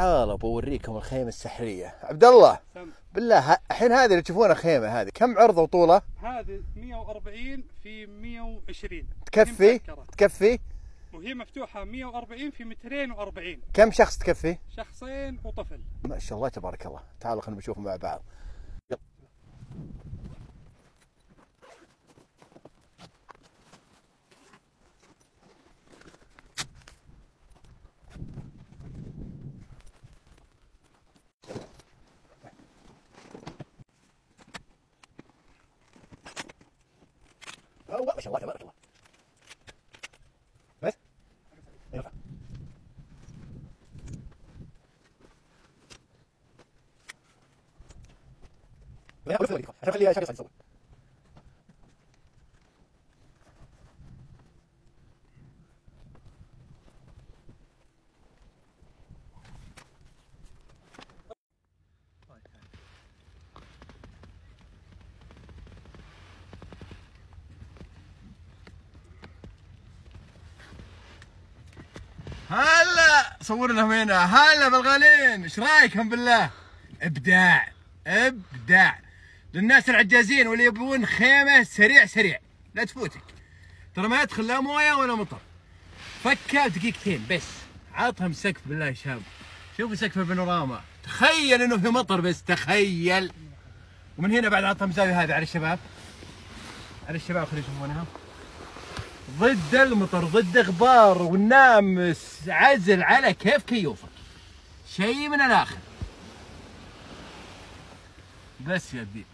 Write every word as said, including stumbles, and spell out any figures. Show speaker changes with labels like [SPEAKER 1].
[SPEAKER 1] تعالوا بوريكم الخيمة السحرية. عبد الله بالله الحين هذه اللي تشوفونها خيمة، هذه كم عرض وطولة؟
[SPEAKER 2] هذه مئة وأربعين في مئة وعشرين.
[SPEAKER 1] تكفي؟ تكفي؟
[SPEAKER 2] وهي مفتوحة مئة وأربعين في مئتين وأربعين.
[SPEAKER 1] كم شخص تكفي؟
[SPEAKER 2] شخصين وطفل.
[SPEAKER 1] ما شاء الله تبارك الله. تعالوا خلينا نشوف مع بعض. يلا. ما شاء الله تبارك الله. بس يلا عشان خليها شاقص يسوي. هلا صورنا هنا. هلا بالغالين، ايش رايكم بالله؟ ابداع ابداع للناس العجازين واللي يبون خيمه سريع سريع لا تفوتك. ترى ما يدخل لا مويه ولا مطر، فكها دقيقتين بس. عطهم سقف بالله يا شباب، شوفوا سقف البانوراما. تخيل انه في مطر، بس تخيل. ومن هنا بعد عطهم زاويه هذه على الشباب، على الشباب خلينا يشوفونها. ضد المطر، ضد غبار والنامس، عزل على كيف كيوفك، شيء من الاخر. بس يا ذي